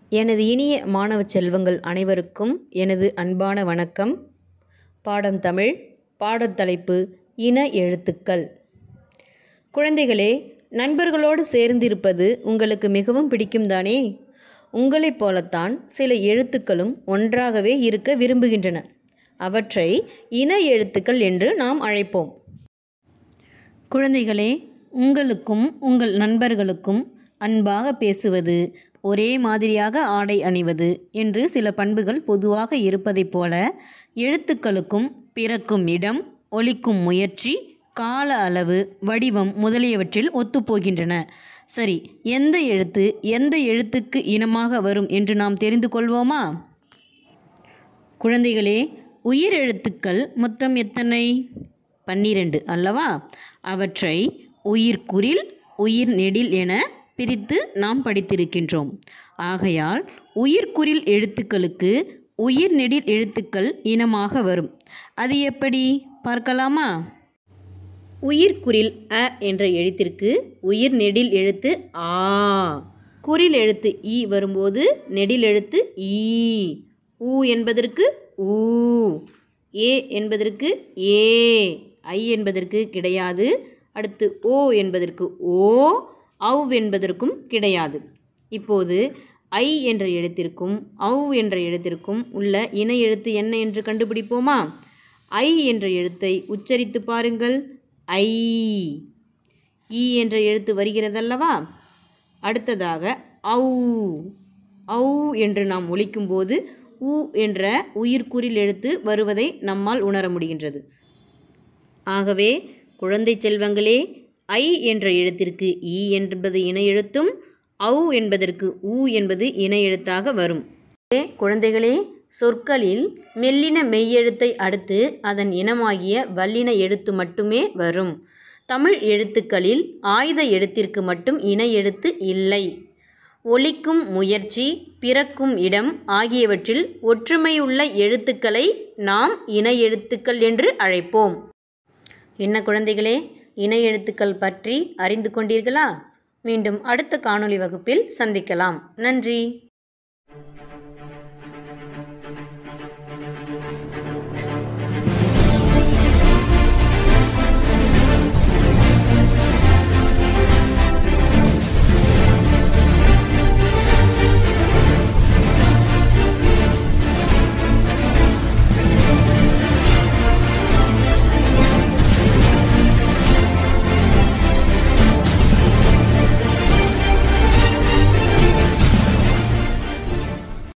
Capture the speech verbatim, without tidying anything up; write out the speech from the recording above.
எனது இனிய மாணவ செல்வங்கள் அனைவருக்கும் எனது அன்பான வணக்கம். பாடம் தமிழ். பாடத்தலைப்பு இன எழுத்துக்கள். குழந்தைகளே, நண்பர்களோடு சேர்ந்திருப்பது உங்களுக்கு மிகவும் பிடிக்கும் தானே? உங்களைப் போலத்தான் சில எழுத்துக்களும் ஒன்றாகவே இருக்க விரும்புகின்றன. அவற்றை இன எழுத்துக்கள் என்று நாம் அழைப்போம். குழந்தைகளே, உங்களுக்கும் உங்கள் நண்பர்களுக்கும் அன்பாக பேசுவது, ஒரே மாதிரியாக ஆடை அணிவது என்று சில பண்புகள் பொதுவாக இருப்பதைப் போல எழுத்துக்களுக்கும் பிறக்கும் இடம், ஒலிக்கும் முயற்சி, கால அளவு, வடிவம் முதலியவற்றில் ஒத்துப்போகின்றன. சரி, எந்த எழுத்து எந்த எழுத்துக்கு இனமாக வரும் என்று நாம் தெரிந்து கொள்வோமா? குழந்தைகளே, உயிர் எழுத்துக்கள் மொத்தம் எத்தனை? பன்னிரண்டு அல்லவா? அவற்றை உயிர்க்குறில், உயிர் நெடில் என பிரித்து நாம் படித்திருக்கின்றோம். ஆகையால் உயிர்க்குறில் எழுத்துக்களுக்கு உயிர் நெடில் எழுத்துக்கள் இனமாக வரும். அது எப்படி பார்க்கலாமா? உயிர்க்குறில் அ என்ற எழுத்திற்கு உயிர் நெடில் எழுத்து ஆ, குறில் எழுத்து இ வரும்போது நெடில் எழுத்து ஈ. உ என்பதற்கு ஊ, ஏ என்பதற்கு ஏ, ஐ என்பதற்கு கிடையாது. அடுத்து ஓ என்பதற்கு ஓ, ஔ என்பதற்கும் கிடையாது. இப்போது ஐ என்ற எழுத்திற்கும் ஔ என்ற எழுத்திற்கும் உள்ள இன எழுத்து என்ன என்று கண்டுபிடிப்போமா? ஐ என்ற எழுத்தை உச்சரித்து பாருங்கள். ஐ. ஈ என்ற எழுத்து வருகிறதல்லவா? அடுத்ததாக ஔ. ஔ என்று நாம் ஒலிக்கும்போது உ என்ற உயிர்க்குறில் எழுத்து வருவதை நம்மால் உணர முடிகின்றது. ஆகவே குழந்தை செல்வங்களே, ஐ என்ற எழுத்திற்கு ஈ என்பது இன எழுத்தும், ஔ என்பதற்கு ஊ என்பது இன எழுத்தாக வரும். குழந்தைகளே, சொற்களில் மெல்லின மெய்யெழுத்தை அடுத்து அதன் இனமாகிய வல்லின எழுத்து மட்டுமே வரும். தமிழ் எழுத்துக்களில் ஆயுத எழுத்திற்கு மட்டும் இன எழுத்து இல்லை. ஒலிக்கும் முயற்சி, பிறக்கும் இடம் ஆகியவற்றில் ஒற்றுமையுள்ள எழுத்துக்களை நாம் இன எழுத்துக்கள் என்று அழைப்போம். என்ன குழந்தைகளே, இன எழுத்துக்கள் பற்றி அறிந்து கொண்டீர்களா? மீண்டும் அடுத்த காணொளி வகுப்பில் சந்திக்கலாம். நன்றி.